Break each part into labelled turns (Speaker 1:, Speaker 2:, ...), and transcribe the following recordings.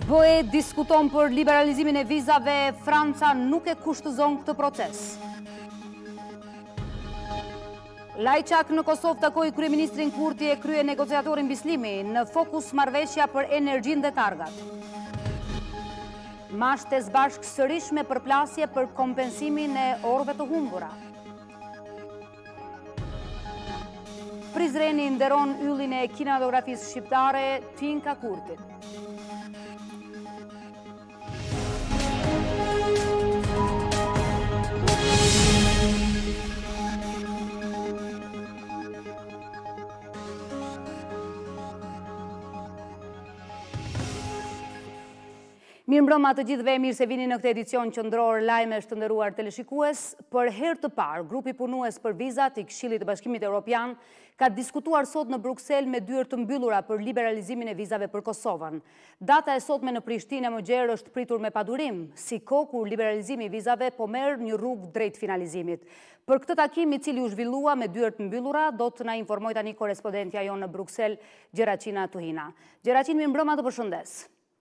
Speaker 1: BE diskuton për liberalizimin e vizave, Franca nuk e kushtëzon këtë proces. Lajçak në Kosovë takoi kryeministrin Kurti e krye negociatorin Bislimi, në fokus marrëveshja për energjinë dhe targat. Mashtes bashkë sërish me përplasje për kompensimin e orëve të humbura. Prizreni nderon yllin e kinematografisë shqiptare Tinka Kurtin. Mirëmbrëma të gjithëve, mirë se vini në këtë edicion qendror lajmesh të nderuar teleshikues. Për herë të parë, grupi punues për vizat i Këshillit të Bashkimit Evropian ka diskutuar sot në Bruksel me dyert të mbyllura për liberalizimin e vizave për Kosovën. Data e sotme në Prishtinë më gjerë është pritur me padurim, si kohë kur liberalizimi i vizave po merr një rrugë drejt finalizimit. Për këtë takim, i cili u zhvillua me dyert të mbyllura, do të na informoj tani korrespondentja jonë në Bruksel, Gjeraqina Tuhina. Gjeraqin, mirëmbrëma, të përshëndes.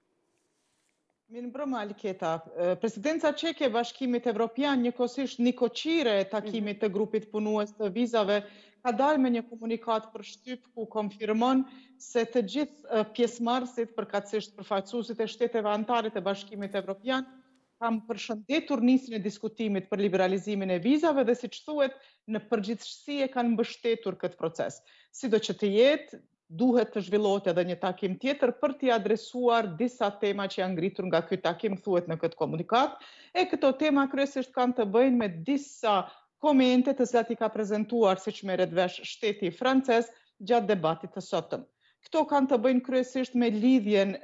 Speaker 2: Mirëmbrëma, Aliketa. Presidenca çeke e Bashkimit Evropian, njëkohësisht një koqire e takimit të grupit punues të vizave, ka dalë me një komunikat për shtyp ku konfirmon se të gjithë pjesëmarrësit, përkatësisht përfaqësuesit e shteteve anëtare të Bashkimit Evropian, kanë përshëndetur nisjen e diskutimit për liberalizimin e vizave dhe siç thuhet, në përgjithësi e kanë mbështetur këtë proces. Sido që të jetë, duhet të zhvillohet edhe një takim tjetër për t'i adresuar disa tema që janë ngritur nga ky takim, thuhet në këtë komunikat. E këto tema kryesisht kanë të bëjnë me disa komente të cilat i ka prezantuar, siç merret vesh shteti francez gjatë debatit të sotëm. Këto kanë të bëjnë kryesisht me lidhjen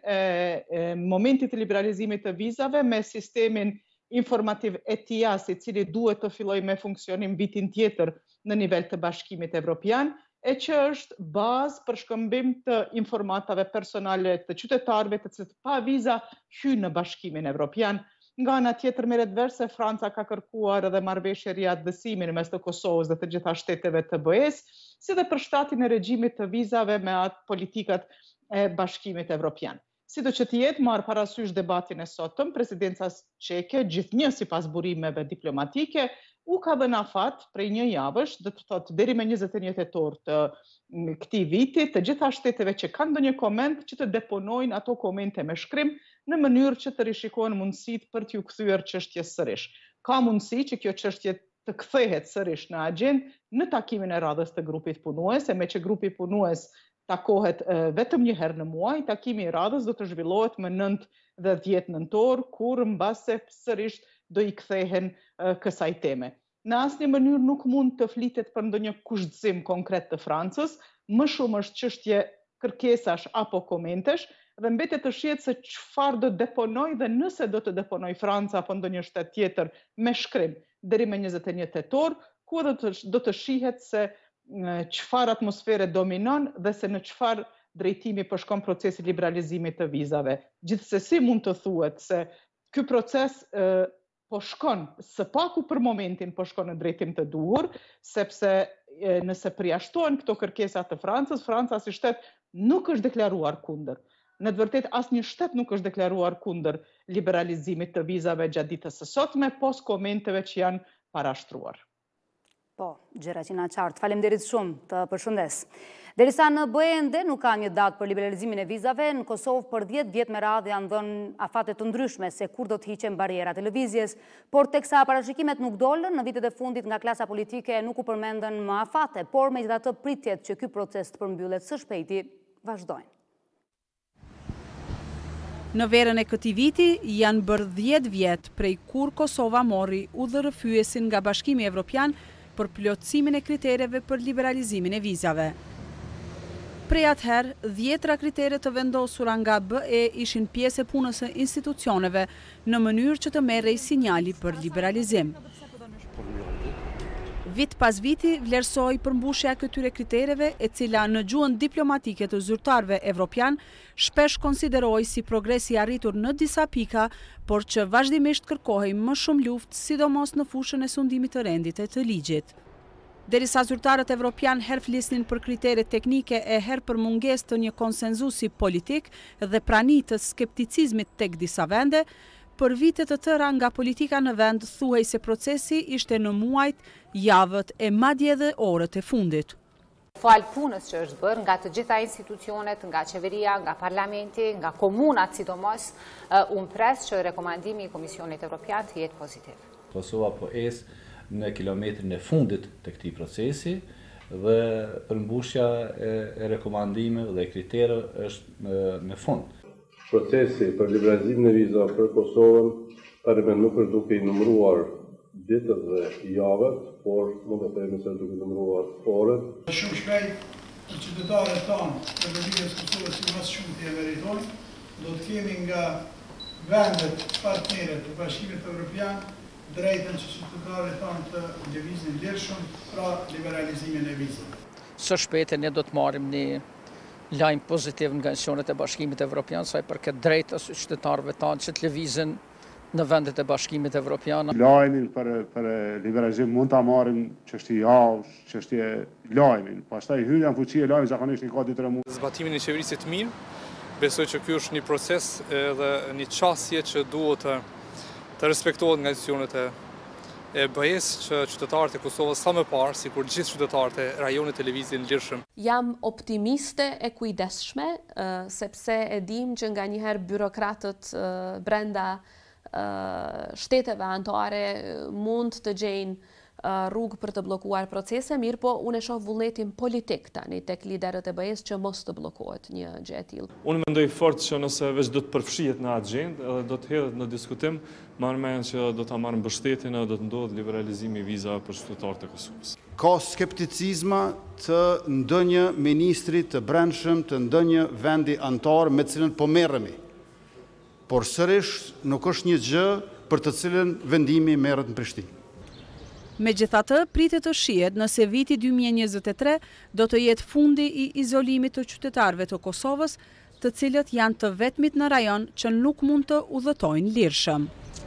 Speaker 2: e momentit të liberalizimit të vizave me sistemin informativ ETIAS, i cili duhet të fillojë me funksionim vitin tjetër në nivel të Bashkimit Evropian, e që është bazë për shkëmbim të informatave personale të qytetarëve të cilët pa viza hyjnë në Bashkimin Evropian. Nga ana tjetër merret vesh se Franca ka kërkuar edhe marrëveshje riaktësimin mes të Kosovës dhe të gjitha shteteve të BE-s, si dhe përshtatjen e regjimit të vizave me atë politikat e Bashkimit Evropian. Sido që të jetë, marrë parasysh debatin e sotëm, presidenca çeke, gjithnjë sipas burimeve diplomatike, u ka dhënë afat prej një javësh, do të thotë deri me 21 tetor të këtij viti, të gjitha shteteve që kanë ndonjë koment që të deponojnë ato komente me shkrim në mënyrë që të rishikohen mundësitë për t'ju kthyer çështjes sërish. Ka mundësi që kjo çështje të kthehet sërish në agjendë në takimin e radhës të grupit punues, me që grupi punues takohet vetëm një herë në muaj, takimi i radhës do të zhvillohet më 9 dhe 10 nëntor, kur mbase sërish do i kthehen kësaj teme. Në asnjë mënyrë nuk mund të flitet për ndonjë kushtëzim konkret të Francës, më shumë është çështje kërkesash apo komentesh, dhe mbetet të shihet se çfarë do deponoj dhe nëse do të deponoj Franca apo ndonjë shtet tjetër me shkrim deri me 21 tetor, ku do të shihet se çfarë atmosfere dominon dhe se në çfarë drejtimi po shkon procesi liberalizimit të vizave. Gjithsesi mund të thuhet se ky proces po shkon, së paku për momentin po shkon në drejtim të duhur, sepse nëse përjashtohen këto kërkesa të Francës, Franca si shtet nuk është deklaruar kundër. Në të vërtetë asnjë shtet nuk është deklaruar kundër liberalizimit të vizave gjatë ditës së sotme, pos komenteve që janë parashtruar.
Speaker 1: Po, Gjeraqina qartë, faleminderit shumë, të përshëndes. Derisa në BE ende nuk ka një datë për liberalizimin e vizave, në Kosovë për 10 vjet me radhë janë dhënë afate të ndryshme se kur do të hiqen barierat e lëvizjes, por teksa parashikimet nuk dolën, në vitet e fundit nga klasa politike nuk u përmendën më afate, por megjithatë pritjet që ky proces të përmbyllet së shpejti vazhdojnë.
Speaker 3: Në verën e këtij viti janë bërë 10 vjet prej kur Kosova mori udhërrëfyesin nga Bashkimi Evropian për plotësimin e kritereve për liberalizimin e vizave. Prej atëherë, 10 kritere të vendosura nga BE ishin pjesë e punës së institucioneve në mënyrë që të merrej sinjali për liberalizim. Vit pas viti vlerësoi përmbushja e këtyre kritereve, e cila në gjuhën diplomatike të zyrtarëve evropian shpesh konsiderohej si progres i arritur në disa pika, por që vazhdimisht kërkohej më shumë luftë, sidomos në fushën e sundimit të rendit e të ligjit. Derisa zyrtarët evropian her flisnin për kritere teknike e her për mungesë të një konsenzusi politik dhe prani të skepticizmit tek disa vende, për vite të tëra nga politika në vend thuhej se procesi ishte në muajt, javët e madje edhe orët e fundit.
Speaker 4: Falë punës që është bërë nga të gjitha institucionet, nga qeveria, nga parlamenti, nga komunat sidomos, unë pres që rekomandimi i Komisionit Evropian të jetë pozitiv.
Speaker 5: Kosova po esë në kilometrin e fundit të këtij procesi dhe përmbushja e rekomandimeve dhe kriterëve është në fund.
Speaker 6: Procesi për liberalizimin e vizave për Kosovën tani nuk është duke i numëruar ditët dhe javët, por mund të themi se duke i numëruar orët.
Speaker 7: Shumë shpejt për qytetarët tanë të Republikës Kosovës si mas shumë të meritojnë, do të kemi nga vendet partnere të Bashkimit Evropian drejtën që qytetarët tanë të lëvizin lirshëm pra liberalizimin e vizave.
Speaker 8: Së shpejti ne do të marrim një lajm pozitiv nga institucionet e Bashkimit Evropian sa i përket drejtës së qytetarëve tanë që të lëvizin në vendet e Bashkimit Evropian.
Speaker 6: Lajmin për liberalizim mund ta marrim çështje javësh, çështje lajmin. Pastaj hyrja në fuqi e lajmit zakonisht ka 2-3 muaj.
Speaker 9: Zbatimin e qeverisë të mirë, besoj që ky është një proces dhe një çështje që duhet të respektohet nga institucionet e BE-s që qytetarët e Kosovës sa më parë, sikur gjithë qytetarët e rajonit të lëvizjen lirshëm.
Speaker 10: Jam optimiste e kujdesshme, sepse e dim që nganjëherë byrokratët brenda shteteve anëtare mund të gjejnë rrugë për të bllokuar procese, mirë po unë e shoh vullnetin politik tani tek liderët e BE-s që mos të bllokohet një gjë e tillë.
Speaker 11: Unë mendoj fort që nëse veç do të përfshihet në agjendë edhe do të hedhet në diskutim, marr mend që do ta marrë mbështetjen edhe do të ndodhë liberalizimi i vizave për qytetarët e Kosovës.
Speaker 12: Ka skepticizma të ndonjë ministri të brendshëm të ndonjë vendi antar me cilën po merremi. Por sërish nuk është një gjë për të cilën vendimi merret në Prishtinë.
Speaker 3: Megjithatë, pritet të shihet nëse viti 2023 do të jetë fundi i izolimit të qytetarëve të Kosovës, të cilët janë të vetmit në rajon që nuk mund të udhëtojnë lirshëm.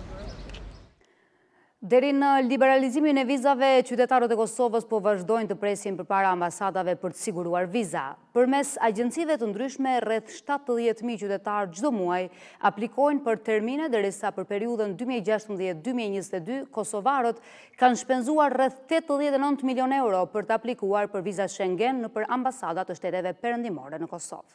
Speaker 1: Deri në liberalizimin e vizave, qytetarët e Kosovës po vazhdojnë të presin përpara ambasadave për të siguruar viza. Përmes agjencive të ndryshme, rreth 70.000 qytetarë çdo muaj aplikojnë për termine, derisa për periudhën 2016-2022 kosovarët kanë shpenzuar rreth 89 milion euro për të aplikuar për viza Schengen nëpër ambasadat të shteteve perëndimore në Kosovë.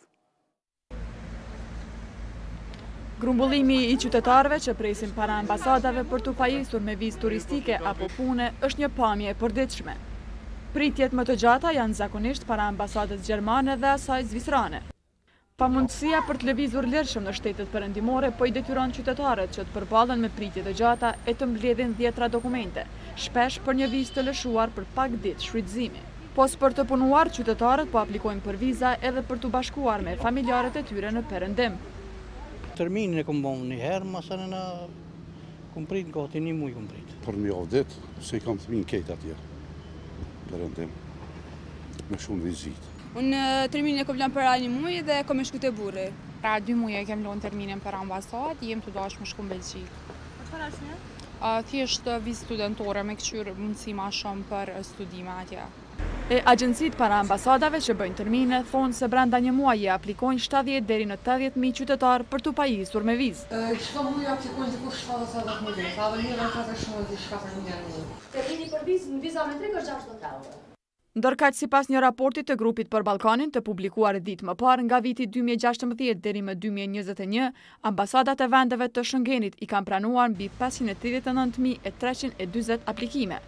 Speaker 3: Grumbullimi i qytetarëve që presin para ambasadave për të pajisur me vizë turistike apo pune është një pamje e përditshme. Pritjet më të gjata janë zakonisht para ambasadës gjermane dhe asaj zvisrane. Pamundësia për të lëvizur lirshëm në shtetet perëndimore po i detyron qytetarët që të përballen me pritje të gjata e të mbledhin 10 dokumente, shpesh për një vizë të lëshuar për pak ditë shfrytëzimi. Pos për të punuar, qytetarët po aplikojnë për viza edhe për të bashkuar me familjarët e tyre në perëndim.
Speaker 13: Terminin e kom bon një herë, masën në kom prit gati një muj kom prit.
Speaker 6: Për një javë ditë, se i kam të minë ketë atje, perëndim, me shumë vizit.
Speaker 14: Unë terminin e kom lënë për një muj dhe kom e shku të burri.
Speaker 15: Pra 2 muaj e kem lënë terminin për ambasad, jem të dashë më shku në Belgjik.
Speaker 14: Për arsye?
Speaker 15: Thjesht vizë studentore me këqyrë mundësi ma shumë për studime atje.
Speaker 3: E agjencit para ambasadave që bëjnë termine thonë se brenda një muaje aplikojnë 70 deri në 80.000 qytetarë për të pajisur me vizë.
Speaker 16: Çdo muaj aplikojnë diku 70.000 vizë, sa dhe mirë ka të shumë diçka për një muaj.
Speaker 1: Termini për vizë në viza me 3 është 60 euro.
Speaker 3: Ndërkaq sipas një raporti të grupit për Ballkanin të publikuar ditë më parë nga viti 2016 deri më 2021, ambasadat e vendeve të Schengenit i kanë pranuar mbi 539.340 aplikime.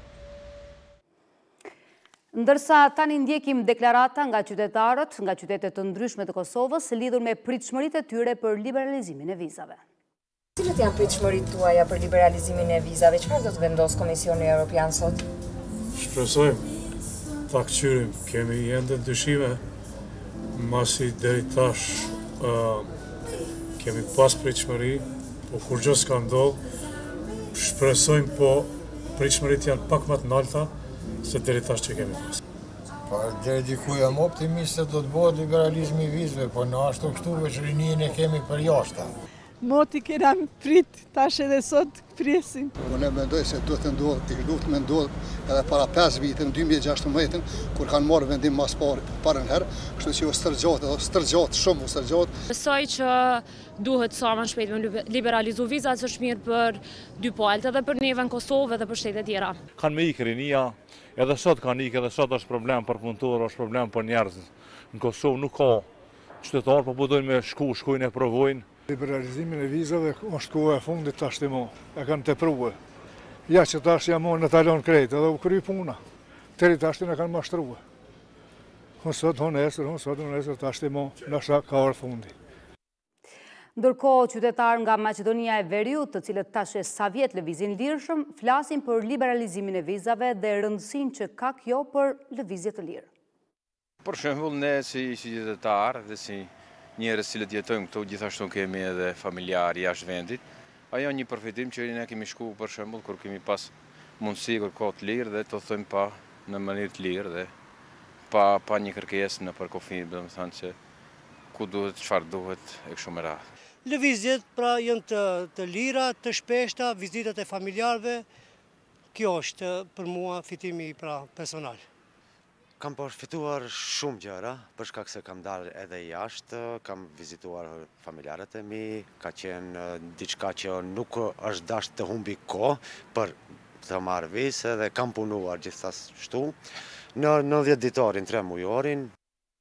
Speaker 1: Ndërsa tani ndjekim deklarata nga qytetarët, nga qytetet të ndryshme të Kosovës, lidhur me pritshmëritë e tyre për liberalizimin e vizave.
Speaker 17: Cilat janë pritshmëritë tuaja për liberalizimin e vizave? Çfarë do të vendosë Komisioni Evropian sot?
Speaker 11: Shpresojmë ta kçyrim, kemi ende dyshime, masi deri tash kemi pas pritshmëri, po kur gjë s'ka ndodhur, shpresojmë po pritshmëritë janë pak më të larta se deri tash që kemi pas.
Speaker 18: Po deri diku jam optimist se do të bëhet liberalizmi i vizave, po në ashtu kështu veçrinë e kemi për jashtë.
Speaker 19: Moti kena prit, tash edhe sot presim.
Speaker 20: Unë mendoj se duhet të ndodhë, i lutë me ndodhë edhe para 5 vite, në 2016, kur kanë marrë vendim mas parën herë, kështu që u stërgjatë, shumë u stërgjatë.
Speaker 21: Besoj që duhet sa më shpejt me liberalizu vizat, është mirë për dy palët, edhe për neve në Kosovë edhe për shtetet tjera.
Speaker 22: Kanë me ikë rinia, edhe sot kanë ikë, edhe sot është problem për punëtor, është problem për njerëz. Në Kosovë nuk ka qytetarë, po budojnë me shkujnë e provojnë.
Speaker 7: Liberalizimin e vizave është koha e fundit tash të mo, e kanë të pruve. Ja që tash jamon në talon krejt, edhe u kry puna. Teri tash të në kanë mashtruve. Unë sot, unë esër, tash të mo, nësha ka orë fundi.
Speaker 1: Ndërkohë, qytetarë nga Maqedonia e Veriut, të cilët tash e sa vjet lëvizin lirshëm, flasin për liberalizimin e vizave dhe rëndësinë që ka kjo për lëvizje të lirë.
Speaker 23: Për shembull, ne si qytetarë dhe si njerëz cilët jetojmë këtu, gjithashtu kemi edhe familjarë jashtë vendit. Ajo një përfitim që ne kemi shku për shembull kur kemi pas mundësi kur kohë të lirë dhe të thëmë pa në mënyrë të lirë dhe pa një kërkesë në përkufi, domethënë se ku duhet, çfarë duhet e kështu me radhë.
Speaker 24: Lëvizjet pra janë të lira, të shpeshta, vizitat e familjarëve. Kjo është për mua fitimi pra personal.
Speaker 25: Kam përfituar shumë gjëra, për shkak se kam dalë edhe jashtë, kam vizituar familjarët e mi, ka qenë diçka që nuk është dashur të humbi kohë për të marrë vizë dhe kam punuar gjithashtu në 90 ditorin, 3 mujorin.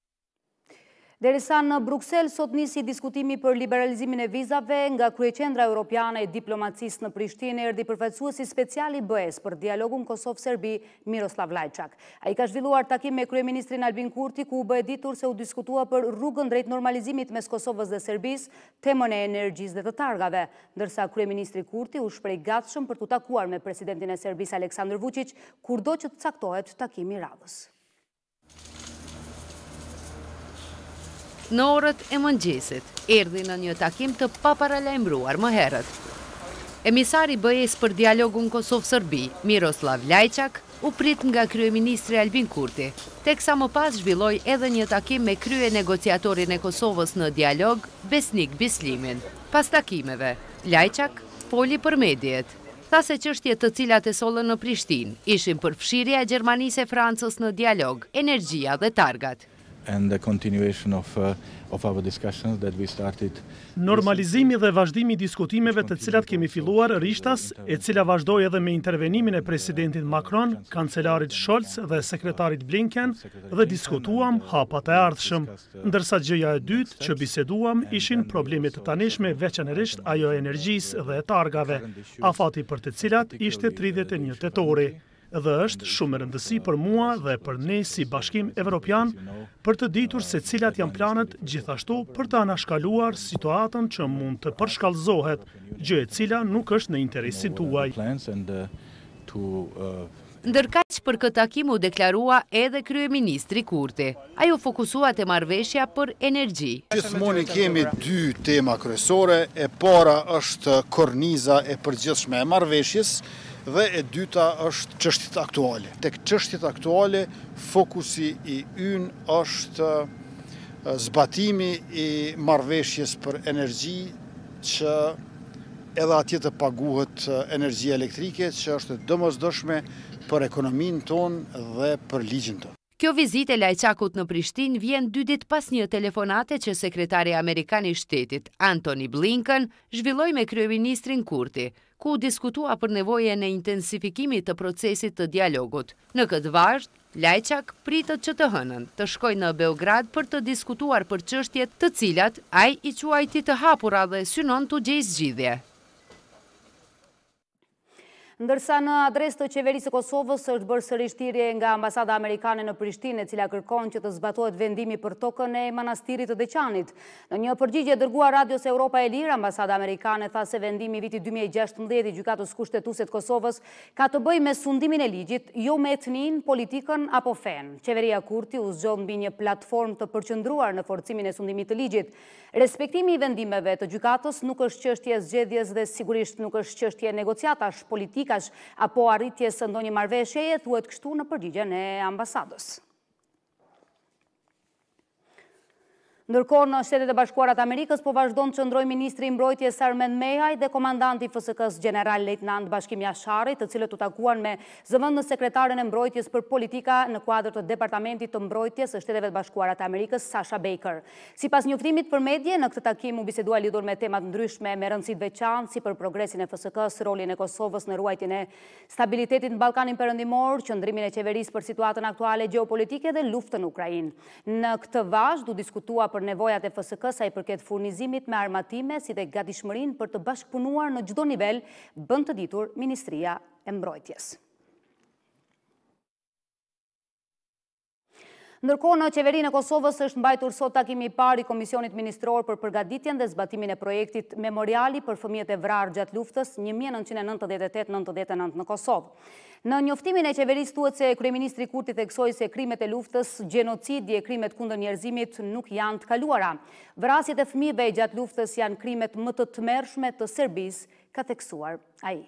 Speaker 1: Derisa në Bruksel sot nisi diskutimi për liberalizimin e vizave, nga kryeqendra europiane e diplomacisë në Prishtinë erdhi përfaqësuesi special i BE-s për dialogun Kosovë-Serbi, Miroslav Lajçak. Ai ka zhvilluar takim me kryeministrin Albin Kurti, ku u bë ditur se u diskutua për rrugën drejt normalizimit mes Kosovës dhe Serbisë, temën e energjisë dhe të targave, ndërsa kryeministri Kurti u shpreh gatshëm për të takuar me presidentin e Serbisë Aleksandar Vučić, kurdo që të caktohet takimi i radhës.
Speaker 26: Në orët e mëngjesit, erdhi në një takim të paparalajmëruar më herët. Emisari BE-s për dialogun Kosovë-Serbi, Miroslav Lajçak, u prit nga kryeministri Albin Kurti, teksa më pas zhvilloi edhe një takim me krye negociatorin e Kosovës në dialog, Besnik Bislimin. Pas takimeve, Lajçak foli për mediet. Tha se çështjet të cilat e sollën në Prishtinë ishin përfshirja e Gjermanisë e Francës në dialog, energjia dhe targat.
Speaker 5: And the continuation of our discussions that we started.
Speaker 27: Normalizimi dhe vazhdimi i diskutimeve të cilat kemi filluar rishtas, e cila vazhdoi edhe me intervenimin e presidentit Macron, kancelarit Scholz dhe sekretarit Blinken, dhe diskutuam hapat e ardhshëm. Ndërsa gjëja e dytë që biseduam ishin problemet të tanishme, veçanërisht ajo e energjisë dhe e targave, afati për të cilat ishte 31 tetori. Dhe është shumë rëndësi për mua dhe për ne si Bashkim Evropian për të ditur se cilat janë planet gjithashtu për të anashkaluar situatën që mund të përshkallëzohet, gjë e cila nuk është në interesin tuaj.
Speaker 26: Ndërkaq për këtë takim u deklarua edhe kryeministri Kurti. Ai u fokusua te marrëveshja për energji.
Speaker 12: Gjithmonë kemi dy tema kryesore, e para është korniza e përgjithshme e marrëveshjes, dhe e dyta është çështjet aktuale. Tek çështjet aktuale, fokusi i ynë është zbatimi i marrëveshjes për energji, që edhe atje të paguhet energjia elektrike, që është domosdoshme për ekonominë tonë dhe për ligjin tonë.
Speaker 26: Kjo vizitë e Lajçakut në Prishtinë vjen 2 ditë pas një telefonate që sekretari amerikan i shtetit, Antony Blinken, zhvilloi me kryeministrin Kurti, ku diskutua për nevojën e intensifikimit të procesit të dialogut. Në këtë vazhd, Lajçak pritet që të hënën të shkojë në Beograd për të diskutuar për çështjet të cilat ai i quajti të hapura dhe synon të gjejë zgjidhje.
Speaker 1: Ndërsa në adresë të qeverisë së Kosovës është bërë sërish thirrje nga ambasada amerikane në Prishtinë, e cila kërkon që të zbatohet vendimi për tokën e manastirit të Deçanit. Në një përgjigje dërguar Radios Europa e Lirë, ambasada amerikane tha se vendimi i vitit 2016 i gjykatës kushtetuese të Kosovës ka të bëjë me sundimin e ligjit, jo me etnin, politikën apo fen. Qeveria Kurti u zgjodh mbi një platformë të përqendruar në forcimin e sundimit të ligjit. Respektimi i vendimeve të gjykatës nuk është çështje zgjedhjes dhe sigurisht nuk është çështje negociatash politikash apo arritjes së ndonjë marrëveshjeje, thuhet kështu në përgjigjen e ambasadës. Ndërkohë në Shtetet e Bashkuara të Amerikës po vazhdon të qëndrojë ministri i mbrojtjes Armend Mehaj dhe komandanti i FSK-s General Lejtnant Bashkim Jashari, të cilët u takuan me zëvendës sekretaren e mbrojtjes për politika në kuadër të Departamentit të Mbrojtjes së Shteteve të Bashkuara të Amerikës, Sasha Baker. Sipas njoftimit për medje, në këtë takim u bisedua lidhur me temat ndryshme me rëndësi të veçantë si për progresin e FSK-s, rolin e Kosovës në ruajtjen e stabilitetit në Ballkanin Perëndimor, qëndrimin e qeverisë për situatën aktuale gjeopolitike dhe luftën në Ukrainë. Në këtë vazhd u diskutua për nevojat e FSK sa i përket furnizimit me armatime si dhe gatishmërinë për të bashkëpunuar në çdo nivel, bën të ditur Ministria e Mbrojtjes. Ndërkohë, në qeverinë e Kosovës është mbajtur sot takimi i parë i Komisionit Ministror për përgatitjen dhe zbatimin e projektit memoriali për fëmijët e vrarë gjatë luftës 1998-99 në Kosovë. Në njoftimin e qeverisë thuhet se kryeministri Kurti theksoi se krimet e luftës, gjenocidi e krimet kundër njerëzimit nuk janë të kaluara. Vrasjet e fëmijëve gjatë luftës janë krimet më të tmerrshme të Serbisë, ka theksuar ai.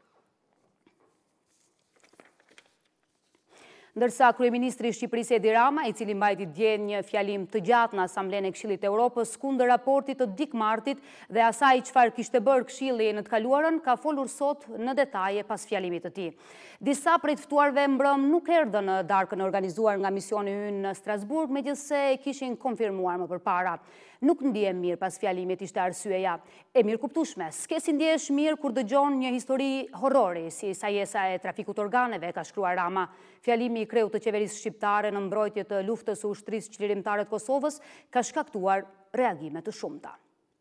Speaker 1: Ndërsa kryeministri i Shqipërisë Edi Rama, i cili mbajti dje një fjalim të gjatë në Asamblenë e Këshillit të Evropës kundër raportit të Dick Martit dhe asaj çfarë kishte bërë Këshilli në të kaluarën, ka folur sot në detaje pas fjalimit të tij. Disa prej të ftuarve mbrëm nuk erdhën në darkën e organizuar nga misioni ynë në Strasburg, megjithse e kishin konfirmuar më përpara. Nuk ndihem mirë pas fjalimit, ishte arsyeja. E mirë kuptueshme, s'ke si ndihesh mirë kur dëgjon një histori horrori si sajesa e trafikut organeve, ka shkruar Rama. Fjalimi i kreut të qeverisë shqiptare në mbrojtje të luftës së ushtrisë çlirimtare të Kosovës ka shkaktuar reagime të shumta.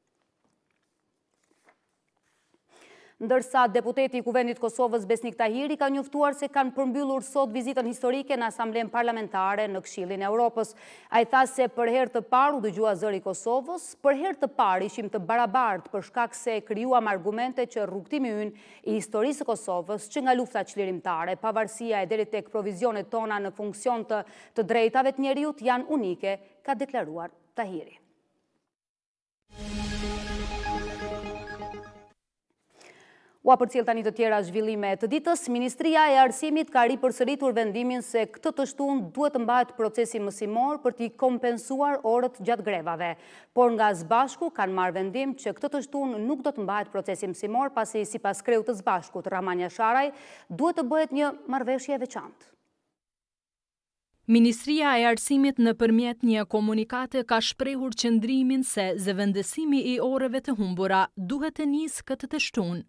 Speaker 1: Ndërsa deputeti i Kuvendit Kosovës Besnik Tahiri ka njoftuar se kanë përmbyllur sot vizitën historike në Asamblenë Parlamentare në Këshillin e Evropës. Ai tha se për herë të parë u dëgjua zëri i Kosovës, për herë të parë ishim të barabartë për shkak se krijuam argumente që rrugtimi ynë i historisë së Kosovës, që nga lufta çlirimtare, pavarësia e deri tek provizionet tona në funksion të drejtave të njeriut janë unike, ka deklaruar Tahiri. Ua përcjell tani të tjera zhvillime të ditës, Ministria e Arsimit ka ripërsëritur vendimin se këtë të shtunë duhet të mbahet procesi mësimor për t'i kompensuar orët gjatë grevave. Por nga Zbashku kanë marrë vendim që këtë të shtunë nuk do të mbahet procesi mësimor, pasi sipas kreut të Zbashkut Rahman Jasharaj duhet të bëhet një marrëveshje e veçantë.
Speaker 2: Ministria e Arsimit nëpërmjet një komunikate ka shprehur qëndrimin se zëvendësimi i orëve të humbura duhet të nisë këtë të shtunë.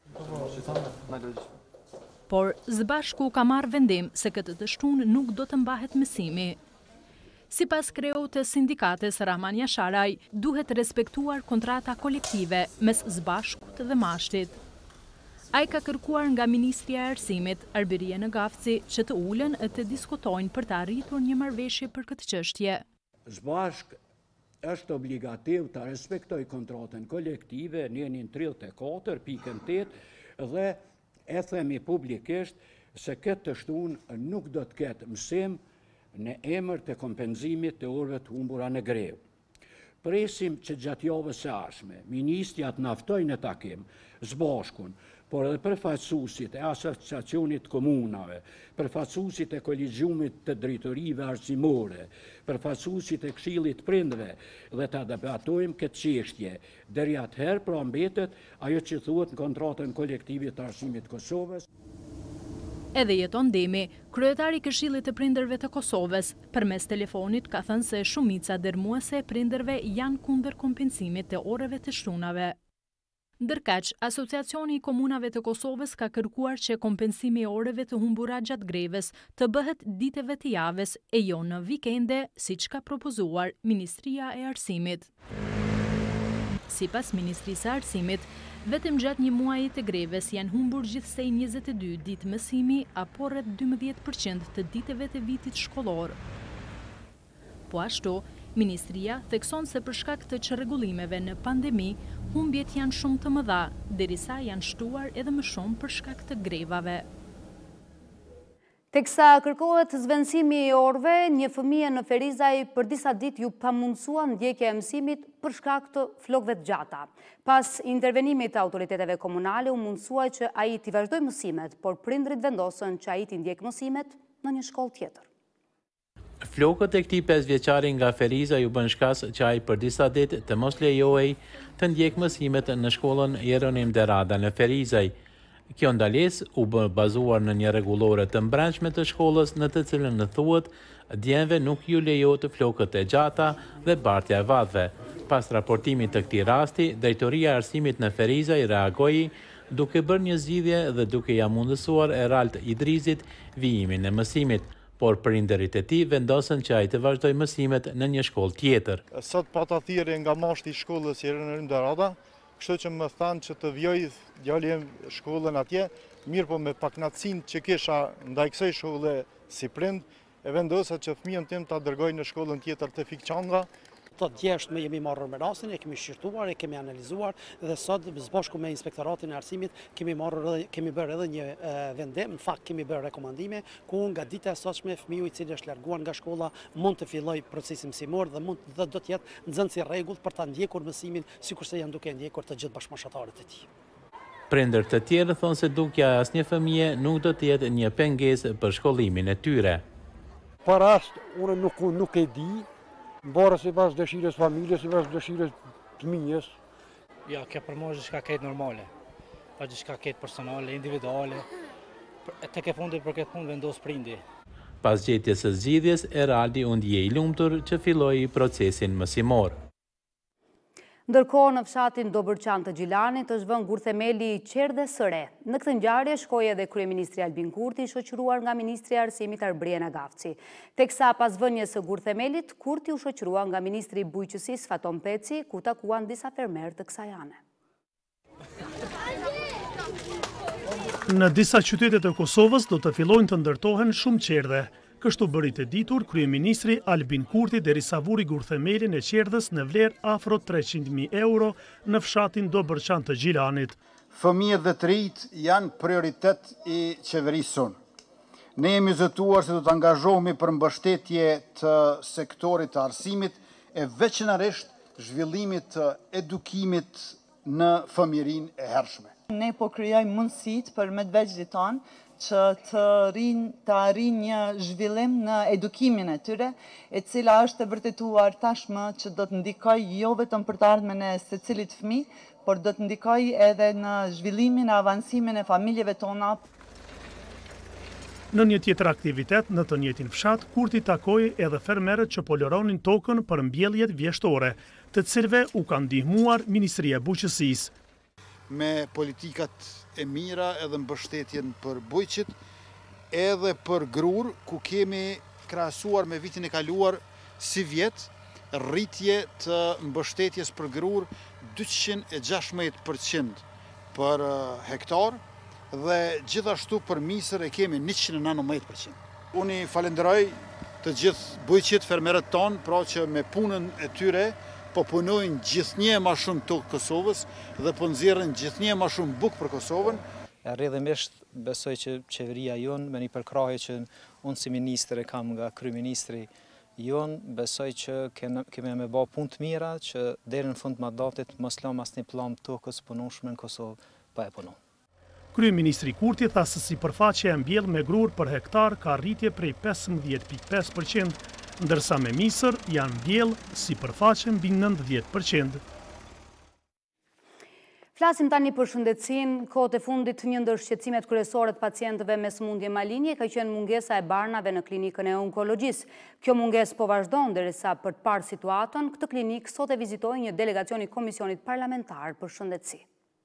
Speaker 2: Por Zbashku ka marrë vendim se këtë të shtunë nuk do të mbahet mësimi. Sipas kreut të sindikatës Rahman Jasharaj, duhet respektuar kontrata kolektive mes Zbashkut dhe Mashtit. Ai ka kërkuar nga Ministria e Arsimit, Arbirie në Gafci, që të ulen e të diskutojnë për të arritur një marrëveshje për këtë çështje.
Speaker 4: Zbashk është obligativ të respektoj kontratën kolektive, njenin 34, pikën 8, dhe e themi publikisht se këtë të shtunë nuk do të ketë mësim në emër të kompenzimit të orëve të humbura në grevë. Presim që gjatë javës së ardhshme, ministri të naftoj në takim Zbashkun, por edhe përfaqësuesit e asociacionit komunave, përfaqësuesit e kolegjiumit të drejtorive arsimore, përfaqësuesit e Këshillit Prindërve dhe ta debatojmë këtë çështje. Deri atëherë pra mbetet ajo që thuhet në kontratën kolektive të arsimit të Kosovës.
Speaker 2: Edhe Jeton Demi, kryetari i Këshillit të Prindërve të Kosovës, përmes telefonit ka thënë se shumica dërmuese e prindërve janë kundër kompensimit të orëve të shtunave. Ndërkaq, Asociacioni i Komunave të Kosovës ka kërkuar që kompensimi i orëve të humbura gjatë greves të bëhet ditëve të javës e jo në vikende, siç ka propozuar Ministria e Arsimit. Sipas Ministrisë së Arsimit, vetëm gjatë një muaji të greves janë humbur gjithsej 22 ditë mësimi apo rreth 12% të ditëve të vitit shkollor. Po ashtu, Ministria thekson se për shkak të çrregullimeve në pandemi, humbjet janë shumë të mëdha, derisa janë shtuar edhe më shumë për shkak të grevave.
Speaker 1: Teksa kërkohet zvendësimi i orëve, një fëmijë në Ferizaj për disa ditë ju pamundësua ndjekja e mësimit për shkak të flokëve të gjata. Pas intervenimit të autoriteteve komunale, u mundësua që ai t'i vazhdojë mësimet, por prindrit vendosën që ai t'i ndjekë mësimet në një shkollë tjetër.
Speaker 6: Flokët e këtij 5 vjeçari nga Feriza ju bën shkas që ai për disa ditë të mos lejohej të ndjek mësimet në shkollën Jeronim Derada në Ferizaj. Kjo ndalesë u bë bazuar në një rregullore të mbrëmshme të shkollës në të cilën thuhet djemve nuk ju lejohet flokët e gjata dhe bartja e vatëve. Pas raportimit të këtij rasti, Drejtoria e Arsimit në Ferizaj reagoi duke bërë një zgjidhje dhe duke ia mundësuar Erald Idrizit vijimin e mësimit, por prindërit e tij vendosën që ai të vazhdojë mësimet në një shkollë tjetër.
Speaker 8: Sot pata thirrje nga mashti i shkollës Jeronim Derada, kështu që më thanë që të vjoj djali im shkollën atje, mirë po me paknatësinë që kisha ndaj kësaj shkolle si prind, e vendosa që fëmijën tim ta dërgoj në shkollën tjetër të Fikçanga.
Speaker 9: Të djeshtë me jemi marrë me rastin, e kemi shqyrtuar, e kemi analizuar dhe sot bashku me Inspektoratin e Arsimit kemi bërë edhe një vendim, në fakt kemi bërë rekomandime ku nga dita e sotshme fëmiu i cili është larguar nga shkolla mund të fillojë procesin mësimor dhe do të jetë nxënës i rregullt për ta ndjekur mësimin sikurse janë duke ndjekur të gjithë bashkëmoshatarët e tij.
Speaker 6: Prindër të tjerë thonë se dukja e asnjë fëmie nuk do të jetë një pengesë për shkollimin e tyre.
Speaker 10: Para unë nuk e di. Mbarë si pas dëshirës familjes, si pas dëshirës të minjes.
Speaker 13: Ja, kjo për mua është diçka ketë normale, pa diçka ketë personale, individuale, të ke fundi për këtë punë vendos prindi.
Speaker 6: Pas gjetjes së zgjidhjes, Eraldi u ndjej i lumtur që filloi procesin mësimor.
Speaker 1: Ndërkohë në fshatin Dobërçan të Gjilanit është vënë gur themeli i qerdhes së re. Në këtë ngjarje shkoi edhe kryeministri Albin Kurti, shoqëruar nga ministri i Arsimit Arbriena Gafci. Teksa pas vënies së gur themelit, Kurti u shoqërua nga ministri i Bujqësisë Faton Peci, ku takuan disa fermerë të kësaj ane.
Speaker 27: Në disa qytete të Kosovës do të fillojnë të ndërtohen shumë qerdhe. Kështu bëri të ditur kryeministri Albin Kurti derisa vuri gurthemelin e qerdhës në vlerë afro 300.000 euro në fshatin Dobërçan të Gjilanit.
Speaker 12: Fëmijët dhe të rinjt janë prioritet i qeverisë sonë. Ne jemi zëtuar se do të angazhohemi për mbështetje të sektorit të arsimit e veçanërisht zhvillimit të edukimit në fëmijërinë e hershme.
Speaker 14: Ne po krijojmë mundësitë për mëdhvexhit tonë që të arrijnë një zhvillim në edukimin e tyre, e cila është e vërtetuar tashmë që do të ndikojë jo vetëm për të ardhmen e secilit fëmijë, por do të ndikojë edhe në zhvillimin e avancimin e familjeve tona.
Speaker 27: Në një tjetër aktivitet në të njëjtin fshat, Kurti takoi edhe fermerët që po loronin tokën për mbjelljet vjeshtore, të cilëve u ka ndihmuar Ministria e Bujqësisë.
Speaker 12: Me politikat e mira edhe mbështetjen për bujqit, edhe për grur, ku kemi krahasuar me vitin e kaluar si vjet, rritje të mbështetjes për grur 216% për hektar, dhe gjithashtu për misër e kemi 119%. Unë i falenderoj të gjithë bujqit, fermerët tonë, pra që me punën e tyre, po punojnë gjithnjë ma shumë të Kosovës dhe po nxjerrin gjithnjë ma shumë bukë për Kosovën.
Speaker 13: Rrjedhimisht besoj që qeveria jonë, me një përkrahje që unë si ministër e kam nga kryeministri jonë, besoj që kemi me bë punë të mira që deri në fund të mandatit mos lëm asnjë pllumb tokës punonshme në Kosovë pa e punuar.
Speaker 27: Kryeministri Kurti tha se sipërfaqja e mbjell me grur për hektar ka rritje prej 15.5%, ndërsa me misër janë mbjell sipërfaqe mbi 90%.
Speaker 1: Flasim tani për shëndetësinë. Kohët e fundit një ndër shqetësimet kryesore të pacientëve me sëmundje malinje ka qenë mungesa e barnave në klinikën e onkologjisë. Kjo mungesë po vazhdon derisa për të parë situatën, këtë klinikë sot e vizitoi një delegacion i Komisionit Parlamentar për Shëndetësi.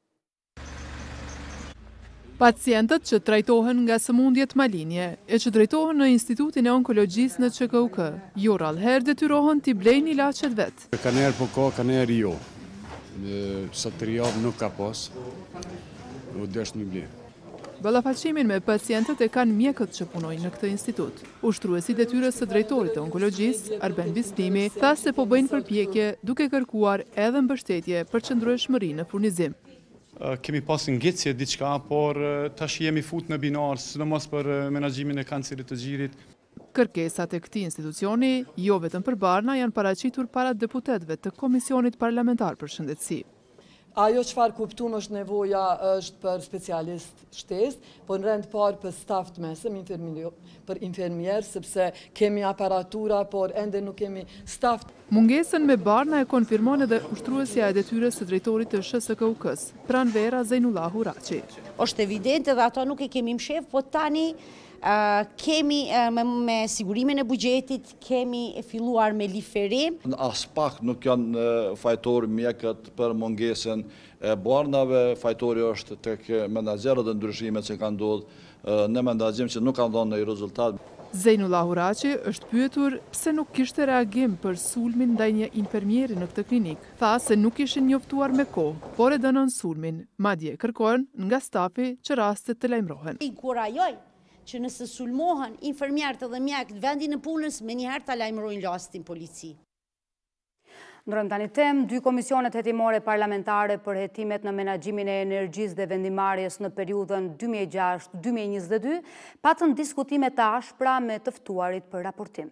Speaker 15: Pacientët që trajtohen nga sëmundjet malinje e që drejtohen në Institutin e Onkologjisë në QKUK, jo rallëherë detyrohen t'i blejnë ilaçet vetë.
Speaker 28: Kaner po ka, kaner jo. Sot të rjavë nuk ka pas, u desh në blejnë.
Speaker 15: Ballafaqimin me pacientët e kanë mjekët që punojnë në këtë institut. Ushtruesi detyrës së drejtorit të onkologjisë, Arben Bislimi, tha se po bëjnë përpjekje duke kërkuar edhe mbështetje për qëndrueshmëri në furnizim.
Speaker 29: Kemi pas ngjecje diçka, por tash jemi fut në binar, sidomos për menaxhimin e kancerit të gjirit.
Speaker 15: Kërkesat e këtij institucioni, jo vetëm për barna, janë paraqitur para deputetëve të Komisionit Parlamentar për Shëndetësi.
Speaker 3: Ajo çfarë kuptum është nevoja është për specialist shtesë, po në rend parë për staf të mesëm, për infermier, sepse kemi aparatura, por ende nuk kemi staf.
Speaker 15: Mungesën me Barna e konfirmon edhe ushtruesja e detyrës së drejtorit të SHSKUK-s, pranvera Zejnullahu Raçi.
Speaker 11: Është evident edhe ato nuk e kemi mshef, po tani kemi me sigurimin e buxhetit, kemi filluar me liferim.
Speaker 16: As pak nuk janë fajtori mjekët për mungesën e barnave, fajtori është tek menaxherët dhe ndryshimet që kanë ndodhur, ne mendojmë që nuk kanë dhënë ndonjë rezultat.
Speaker 15: Zejnullahu Raçi është pyetur pse nuk kishte reagim për sulmin ndaj një infermieri në këtë klinik. Tha se nuk ishin njoftuar me kohë, por e dënon sulmin, madje kërkojnë nga stafi që rastet të lajmërohen.
Speaker 11: Inkurajoj që nëse sulmohen infermierët dhe mjekët vendin e punës, me njëherë ta lajmërojnë lastin polici.
Speaker 1: Ndrojmë tani temë, 2 komisionet hetimore parlamentare për hetimet në menaxhimin e energjisë dhe vendimarrjes në periudhën 2006-2022 patën diskutime të ashpra me të ftuarit për raportim.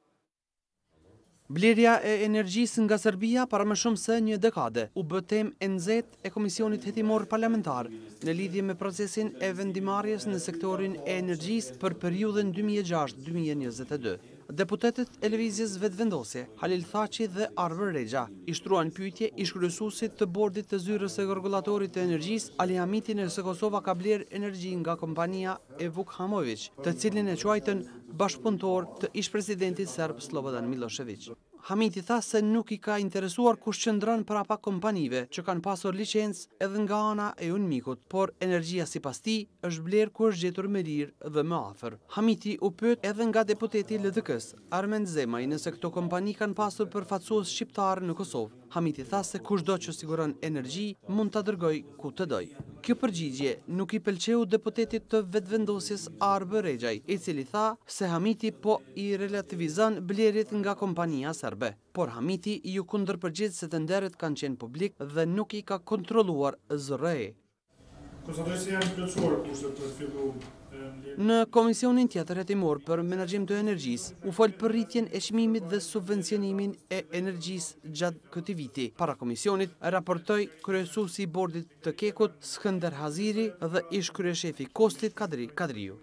Speaker 17: Blerja e energjisë nga Serbia para më shumë se një dekade u bë temë e nxehtë e Komisionit Hetimor Parlamentar në lidhje me procesin e vendimarrjes në sektorin e energjisë për periudhën 2006-2022. Deputetët e lëvizjes vetëvendosje, Halil Thaçi dhe Arvër Rexha, i shtruan pyetje ish-kryesuesit të bordit të zyrës së rregullatorit të energjisë, Ali Hamiti, nëse Kosova ka bler energji nga kompania Evuk Hamović, të cilin e quajtën bashkëpunëtor të ish-presidentit serb Slobodan Milošević. Hamiti tha se nuk i ka interesuar kush qëndron prapa kompanive që kanë pasur licencë edhe nga ana e UNMIK-ut, por energjia sipas tij është bler ku është gjetur më lirë dhe më afër. Hamiti u pyet edhe nga deputeti i LDK-s, Armend Zemaj, nëse këto kompani kanë pasur përfaqësues shqiptar në Kosovë. Hamiti tha se kushdo që siguron energji mund ta dërgoj ku të doj. Kjo përgjigje nuk i pëlqeu deputetit të vetëvendosjes Arvër Rexhaj, i cili tha se Hamiti po i relativizon blerjet nga kompania serbe. Por Hamiti ju kundërpërgjigj se të nderët kanë qenë publik dhe nuk i ka kontrolluar ZRE.
Speaker 27: Konstatoj se janë plotësuar kushtet për fillu.
Speaker 17: Në komisionin tjetër hetimor për menaxhim të energjisë, u fol për rritjen e çmimit dhe subvencionimin e energjisë gjatë këtij viti. Para komisionit raportoi kryesuesi i bordit të Kekut, Skënder Haziri, dhe ish kryeshefi Kostit Kadriu.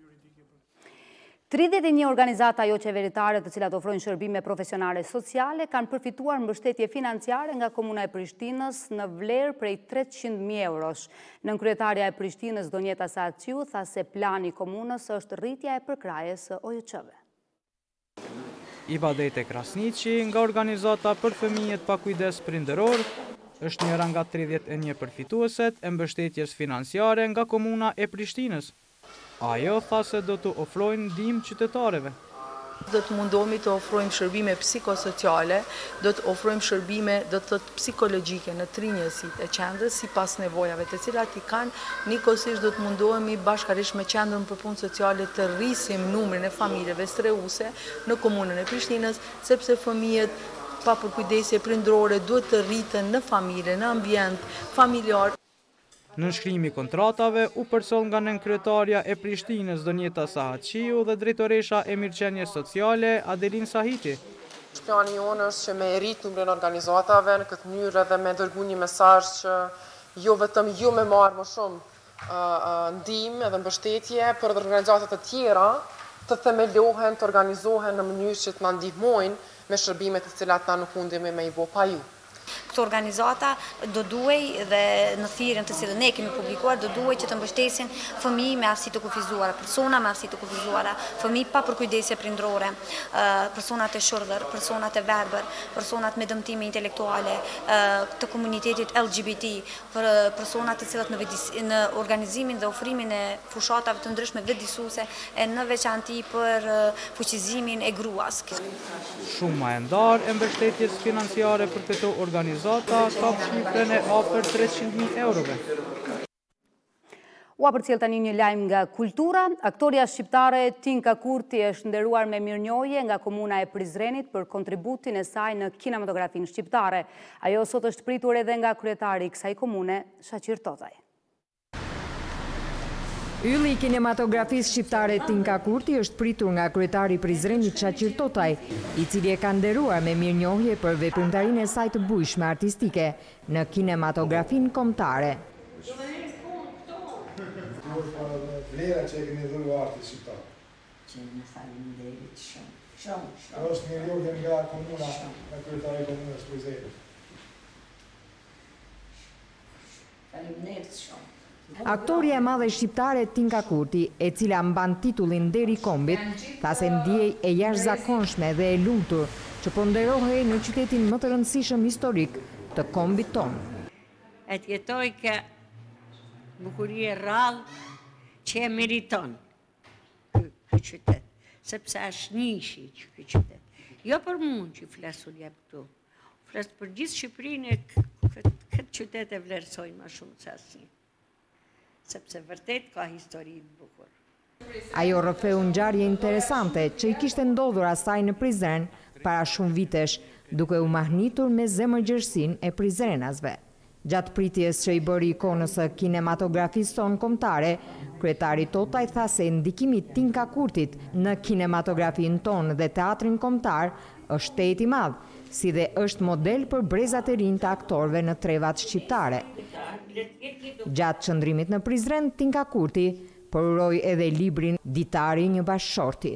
Speaker 1: 31 organizata jo qeveritare të cilat ofrojnë shërbime profesionale sociale kanë përfituar mbështetje financiare nga Komuna e Prishtinës në vlerë prej 300.000 eurosh. Nënkryetaria e Prishtinës, Donjeta Saatqiu, tha se plani i komunës është rritja e përkrajes së OJQ-ve.
Speaker 18: Ibadete Krasniqi nga organizata për fëmijët pa kujdes prindëror është njëra nga 31 përfitueset e mbështetjes financiare nga Komuna e Prishtinës. Ajo tha se do të ofrojnë ndihmë qytetarëve.
Speaker 19: Do të mundohemi të ofrojmë shërbime psikosociale, do të ofrojmë shërbime psikologjike në trinjësitë e qendrës sipas nevojave të cilat i kanë. Nikosisht do të mundohemi bashkërisht me Qendrën për Punë Sociale të rrisim numrin e familjeve strehuse në komunën e Prishtinës, sepse fëmijët pa përkujdesje prindërore duhet të rriten në familje, në ambient familjar.
Speaker 18: Në nënshkrimi kontratave u përsol nga nënkryetaria e Prishtinës Donjeta Saatqiu dhe drejtoresha e mirëqenies sociale Adelin Sahiti.
Speaker 20: Plani jonë është që me rrit numrin e organizatave në këtë mënyrë dhe me dërgu një mesazh që jo vetëm ju me marrë më shumë ndihmë dhe mbështetje, por organizatat të tjera të themelohen, të organizohen në mënyrë që të na ndihmojnë me shërbimet të cilat na nuk mundemi me i bo pa ju.
Speaker 21: Këto organizata do duhej dhe në thirrjen të cilën ne kemi publikuar do duhej që të mbështesin fëmijë me aftësi të kufizuara, persona me aftësi të kufizuara, fëmijë pa përkujdesje prindërore, personat e shërdhër, personat e verbër, personat me dëmtime intelektuale, të komunitetit LGBT, për personat të cilat në organizimin dhe ofrimin e fushatave të ndryshme vetëdijsuese e në veçanti për fuqizimin e gruas.
Speaker 18: Shuma e ndarë e mbështetjes financiare për këto organizata kap shifrën e afër 300.000 eurove.
Speaker 1: U përcjell tani një lajm nga kultura. Aktoria shqiptare Tinka Kurti është nderuar me mirënjohje nga Komuna e Prizrenit për kontributin e saj në kinematografinë shqiptare. Ajo sot është pritur edhe nga kryetari i kësaj komune, Shaqir Tozaj.
Speaker 2: Ylli i kinematografisë shqiptare Tinka Kurti është pritur nga kryetari i Prizrenit Çaqir Totaj, i cili e ka nderuar me mirënjohje për veprimtarinë e saj të bujshme artistike në kinematografin kombëtare.
Speaker 4: Vlera që e keni dhuru artit shqiptar.
Speaker 5: Që më faleminderit shumë.
Speaker 4: Është mirënjohje nga komuna, nga kryetari i komunës Prizrenit.
Speaker 5: Faleminderit shumë.
Speaker 2: Aktoria e madhe shqiptare Tinka Kurti, e cila mban titullin Deri kombit, tha se ndjej e jashtëzakonshme dhe e lumtur që po nderohej në qytetin më të rëndësishëm historik të kombit tonë.
Speaker 5: E të jetoj ka bukurie rrallë që e meriton ky qytet, sepse është nishi ky qytet. Jo për mund që flasul jep këtu, flas për gjithë Shqipërinë, këtë qytet e vlerësoj më shumë se asnjë. Sepse vërtet ka histori të bukur.
Speaker 2: Ajo rrëfeu ngjarje interesante që i kishte ndodhur asaj në Prizren para shumë vitesh, duke u mahnitur me zemërgjërsinë e prizrenasve. Gjatë pritjes që i bëri ikonës së kinematografisë tonë kombëtare, kryetari Totaj tha se ndikimi i Tinka Kurtit në kinematografinë tonë dhe teatrin kombëtar është tejet i madh, si dhe është model për brezat e rinj të aktorëve në trevat shqiptare. Gjatë qëndrimit në Prizren, Tinka Kurti përuroi edhe librin Ditari një bashkëshorti.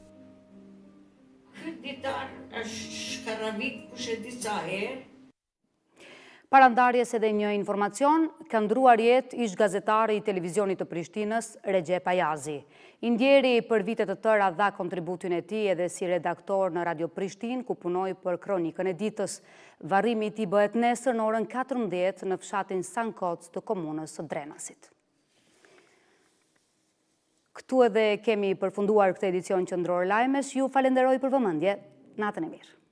Speaker 5: Këtë ditar është shkaravit kush e di sa herë.
Speaker 1: Parandarjes edhe një informacion, ka ndruar jetë ish gazetari i televizionit të Prishtinës, Recep Ayazi. I ndjeri për vitet të tëra dha kontributin e tij edhe si redaktor në Radio Prishtinë, ku punoi për kronikën e ditës. Varrimi i tij bëhet nesër në orën 14 në fshatin Sankoc të komunës së Drenasit. Këtu edhe kemi përfunduar këtë edicion qendror lajmesh. Ju falenderoj për vëmendje. Natën e mirë.